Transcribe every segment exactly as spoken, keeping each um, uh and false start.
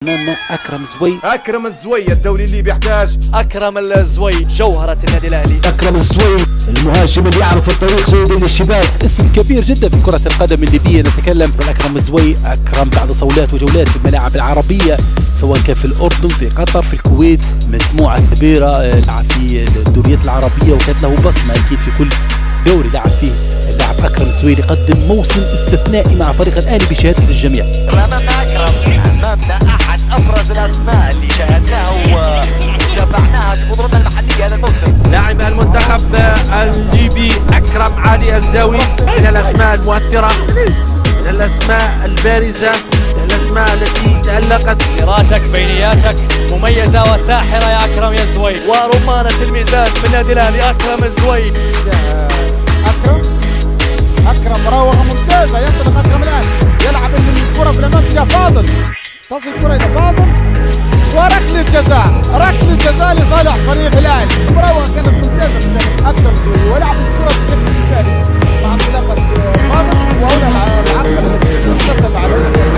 امامنا اكرم زوي. اكرم الزوي الدولي اللي بيحتاج اكرم الزوي جوهرة النادي الاهلي. اكرم الزوي المهاجم اللي يعرف الطريق سيد للشباك، اسم كبير جدا في كرة القدم الليبية. نتكلم عن اكرم الزوي. اكرم بعد صولات وجولات في الملاعب العربية سواء كان في الاردن، في قطر، في الكويت، مجموعة كبيرة لعب في الدوريات العربية وكانت له بصمة اكيد في كل دوري لعب فيه. اللاعب اكرم الزوي قدم موسم استثنائي مع فريق الاهلي بشهادة الجميع. امامنا اكرم، امامنا احد ابرز الاسماء اللي شاهدناها وتابعناها في بطولتنا المحليه هذا الموسم. لاعب المنتخب الليبي اكرم علي الزاوي من الاسماء المؤثره، من الاسماء البارزه، من الاسماء التي تالقت. قراءتك بينياتك مميزه وساحره يا اكرم يا زوي، ورمانه الميزان في النادي الاهلي اكرم الزوي. اكرم اكرم مراوغه ممتازه، ينطلق اكرم الان يلعب الكره في الامام يا فاضل، تصل الكره الى فاضل وركله جزاء، ركله جزاء لصالح فريق الاهلي. المراوغه كانت ممتازه من اكرم الزوي ولعب الكره بشكل مثالي مع انطلاقه فاضل، وهنا العقبه التي تتصل على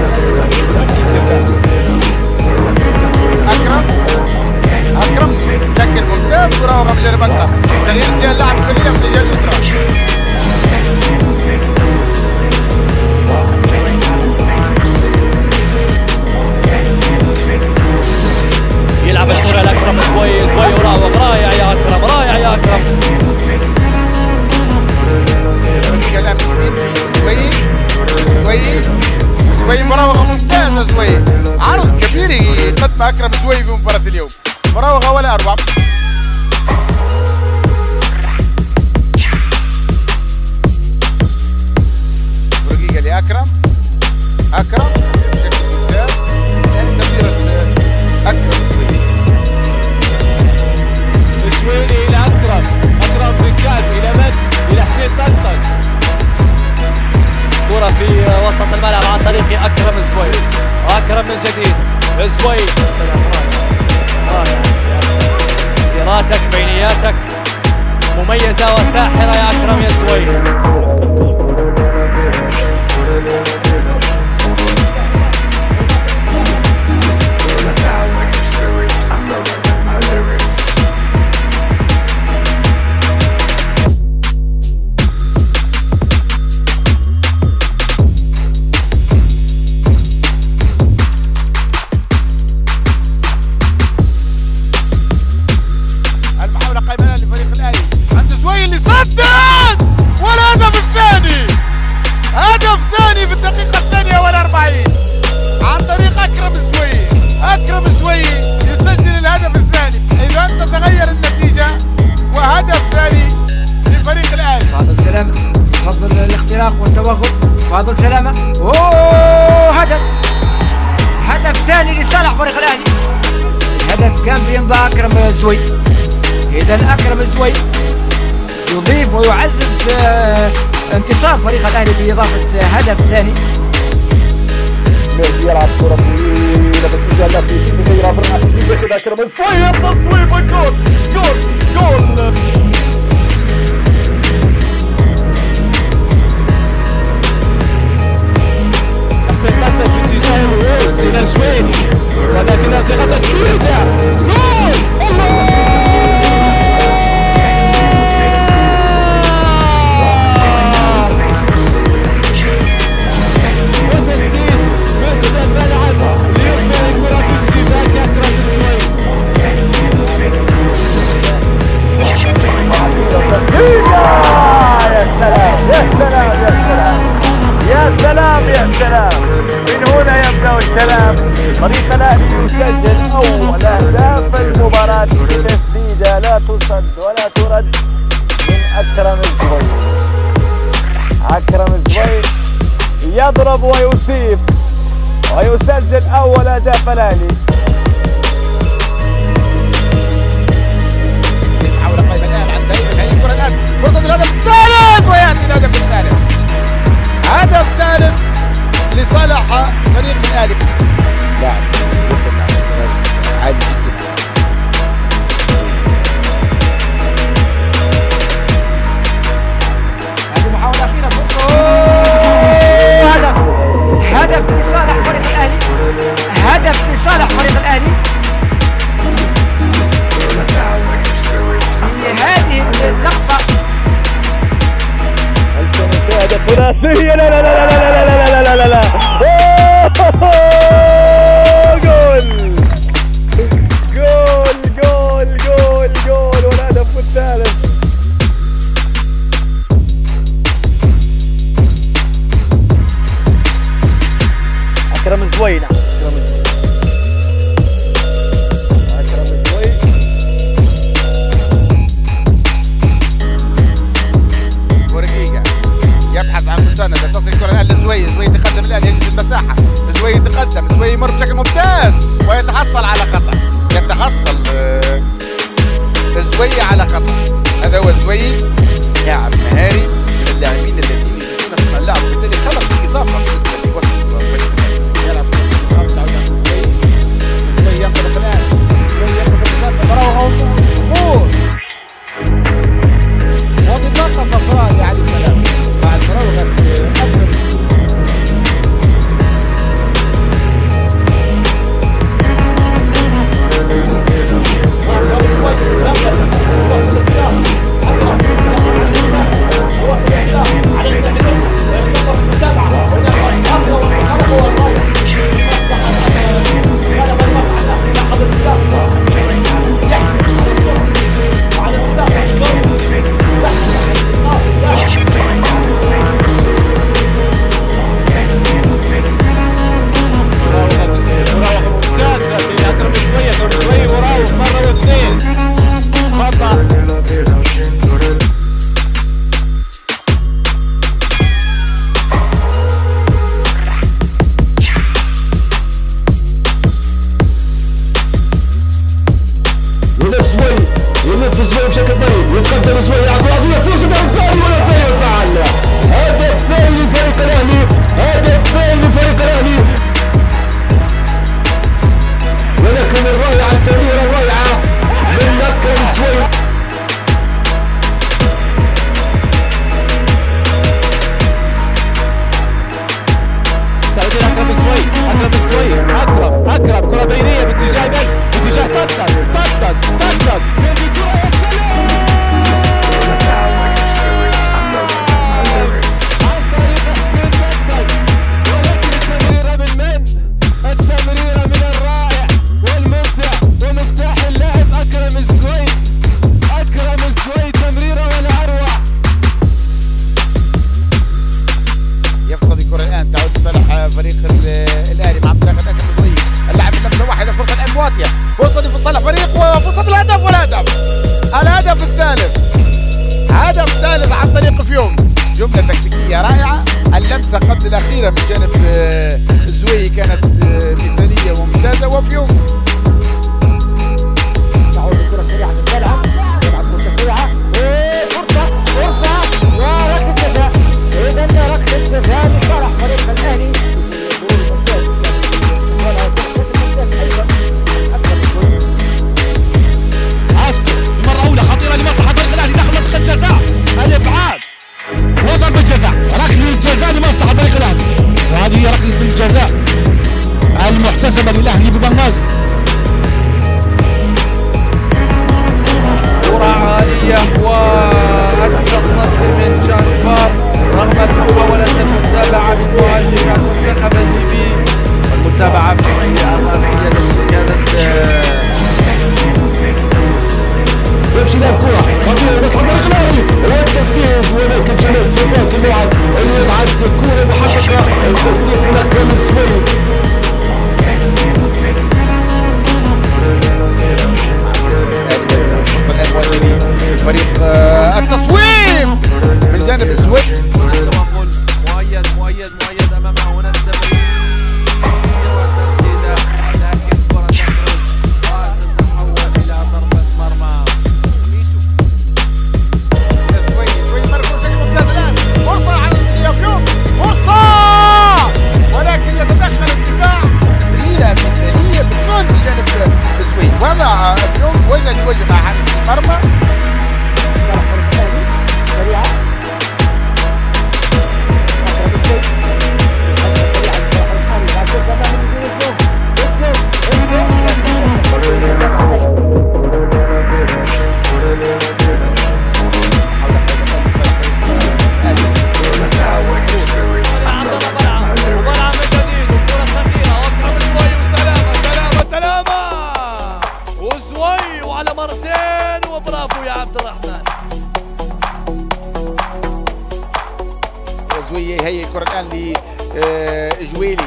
اكرم اكرم بشكل ممتاز. مراوغه من جانب اكرم، تغيير اتجاه اللاعب سريع من الجهه اليسرى. يلعب الكرة لأكرم زوي، زوي وراوغ، رائع يا أكرم، رائع يا أكرم. زوي زوي زوي مراوغة ممتازة، زوي عرض كبير يقدم أكرم زوي في مباراة اليوم، مراوغة ولا أروع. دقيقة لأكرم، أكرم بشكل ممتاز، تمريرة أكرم الشويلي إلى أكرم، أكرم ركاب إلى مد إلى حسين طنطن. كرة في وسط الملعب عن طريق أكرم الزوي، أكرم من جديد الزوي. السلام رائع، قراءتك بينياتك مميزة وساحرة يا أكرم يا زوي. والهدف الثاني، هدف ثاني في الدقيقة الثانية والأربعين عن طريق أكرم الزوي. أكرم الزوي يسجل الهدف الثاني، إذا تتغير النتيجة وهدف ثاني لفريق الأهلي. فاضل سلامة، تفضل الاختراق والتوغل، فاضل سلامة، أوه هدف، هدف ثاني لصالح فريق الأهلي. الهدف كان بيمضى أكرم الزوي، إذا أكرم الزوي يضيف ويعزز آه انتصار فريق الاهلي باضافه هدف ثاني. مهدي يلعب كرة طويلة باتجاه اللافي في يلعب بالراس ياخذ اكرم الزوي، التصويب الجول، جول جول. حسين طنطن باتجاه الرؤوس الى الجويني، ولكن منطقة تسديدة، جول الله. يا سلام يا سلام، من هنا يبدأ الكلام. فريق الاهلي يسجل اول اهداف المباراة بتسديدة لا تصد ولا ترد من اكرم الزوي. اكرم الزوي يضرب ويصيب ويسجل اول اهداف الاهلي. حاول قائمة الان عن طريق هذه الكرة الان، فرصة الهدف الثالث وياتي الهدف الثالث، هدف ثالث لصالح فريق الاهلي. لاعب وصل عالي جدا. هذه محاولة أخيرة، هدف، هدف لصالح فريق الأهلي، هدف لصالح يتحصل على خطأ، يتحصل الزوي على خطأ. هذا هو الزوي، لاعب مهاري من اللاعبين الذين يريدون صنع اللعب، وبالتالي خلق اضافه بالنسبه لوسط يلعب الزوي ينطلق الان، الزوي ينطلق المراوغه والظهور وبطاقه صفراء لعلي السلام بعد مراوغه اكرم. قبل الأخيرة من جانب الزوي كانت مثالية وممتازة. وفيوم تعود الكرة سريعة من الملعب، يلعب كرة سريعة وفرصة فرصة وركلة جزاء. إذا ركلة جزاء لصالح فريق الأهلي. عسكر المرة الأولى خطيرة لمصلحة فريق الأهلي داخل منطقة الجزاء، الإبعاد وضربة جزاء، ركلة جزاء لمصلحة فريق الأهلي، وهذه هي ركلة الجزاء المحتسبة للأهلي ببنغازي. كرة عالية وأكثر نصر من جانفار رغم محاولة المتابعة من مهاجم المنتخب الليبي والمتابعة بشكل أمامية كانت يمشي لها الكرة خطيرة مصلحة فريق الأهلي والتسديد، ولكن جمال ثبات اللاعب اللي يبعد الكرة محققة التسديد من أكرم الزوي. فريق التصويب من جانب الزوي. مؤيد مؤيد مؤيد أمام هنا التمرير وتسديدة، لكن كرة تخرج وتتحول إلى ضربة مرمى. الزوي الزوي مركز بشكل ممتاز الآن، فرصة على الفيوم، فرصة ولكن يتدخل الدفاع تمريرة مثالية بفن من جانب الزوي، وضع الفيوم وجه لوجه مع حارس المرمى. زوي هي الكرة الآن لجويلي.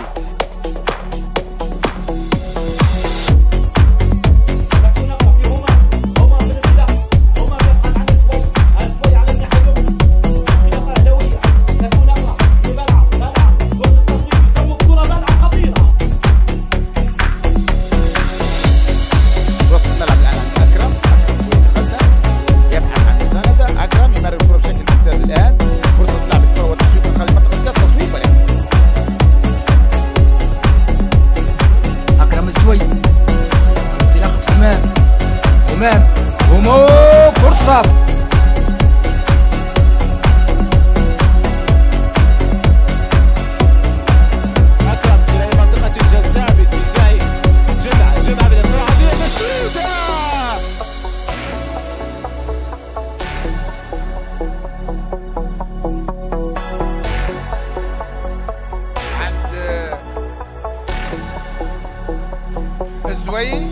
مصاب. اكرم الى منطقه الجزاء باتجاه جمعه جمعه بالقرعه هذه تسديده الزوي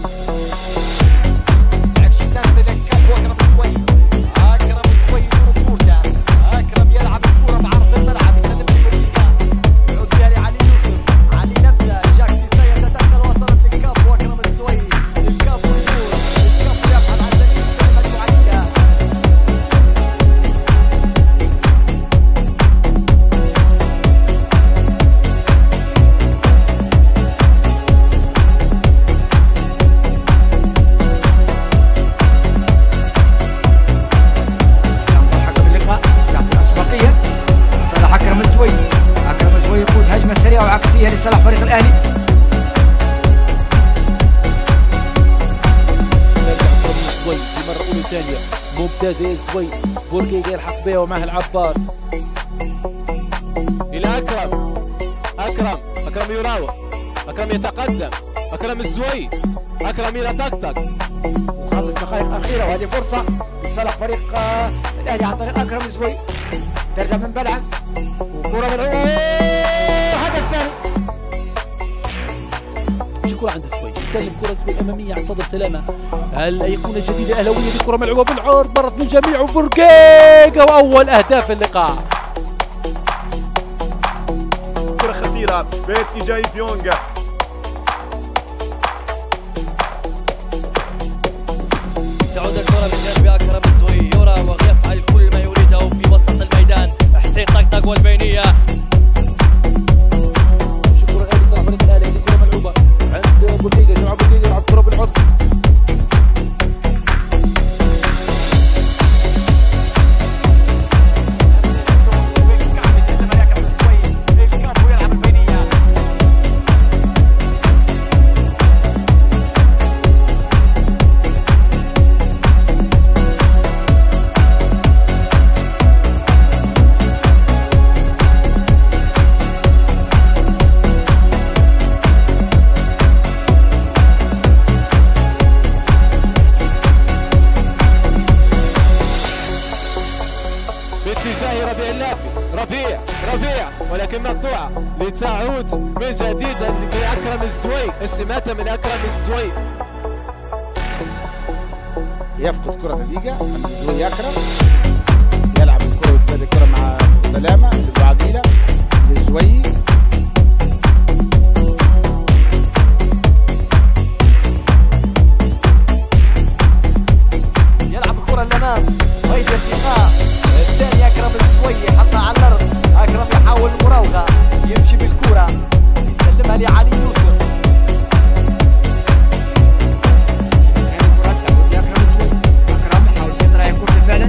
تنزل الكف واكرم الزوي. اكرم الزوي بركوته. اكرم يلعب الكره بعرض الملعب يسلم الفريق. يعود بها لعلي يوسف. علي نفسه جاك تيسا يتدخل وصلت للكف واكرم الزوي. الكف والنور. الكف يبحث عن سبيل يسلم عليها. وعكسيه لصالح فريق الاهلي. اكرم الزوي في مره اولى ثانيه ممتازه يا زوي. بورقيقه يلحق بها ومعها العبار الى اكرم. اكرم اكرم يراوغ. اكرم يتقدم. اكرم الزوي. اكرم الى طقطق. وخمس دقائق اخيره وهذه فرصه لصالح فريق الاهلي عن طريق اكرم الزوي. ترجع من بلعب وكره من هدف ثاني. مش كرة عند الزوي يسلم كرة زوي أمامية عن فضل سلامة. الأيقونة الجديدة أهلاوية بكرة ملعوبة بالعرض مرت من جميع بورقيقة وأول أهداف اللقاء. كرة خطيرة باتجاه ديونغ. تعود الكرة من جانب اكرم الزوي. يراوغ يفعل كل ما يريده في وسط الميدان. حسين طقطق والبينية. بورقيقة جمع بورقيقة يلعب كرة بالعرض. باتجاه ربيع اللافي. ربيع ربيع ولكن مقطوعة لتعود من جديد لأكرم الزوي. السماتة من أكرم الزوي. يفقد كرة دقيقة عند الزوي. أكرم يلعب الكرة ويتبادل الكرة مع سلامة للعقيلة للزوي. يلعب الكرة للأمام. غير ارتقاء. الثاني اكرم الزوي حطها على الارض. اكرم يحاول المراوغه يمشي بالكره يسلمها لعلي يوسف. كان الكره تعود لاكرم الزوي. اكرم يحاول يسيطر على الكره فعلا.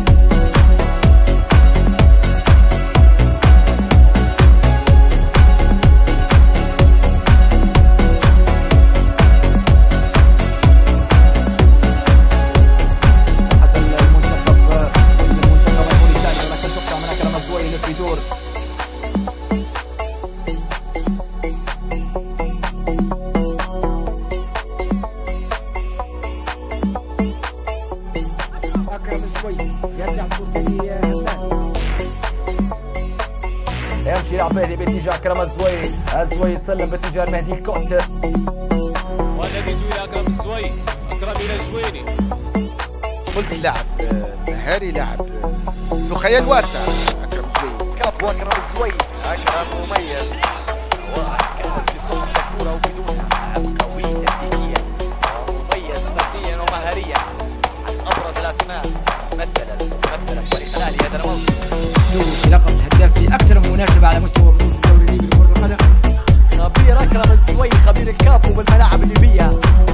يمشي يلعب مهدي باتجاه اكرم الزوي. الزوي يسلم باتجاه المهدي الكوت. والذي الى اكرم الزوي. اكرم الى الجويني. قلت لاعب مهاري، لاعب ذو خيال واسع. اكرم الزوي. كف واكرم الزوي. اكرم مميز سواء كان في صنع الكره او بدونها. قوي تكتيكيا ومميز فرديا ومهاريا. ابرز الاسماء مثلا مثلا فريق الاهلي هذا الموسم. لقب الهداف في اكثر من مناسبه على مستوى بطوله الدوري الليبي لكره القدم. خبير اكرم الزوي خبير الكابو بالملاعب الليبيه.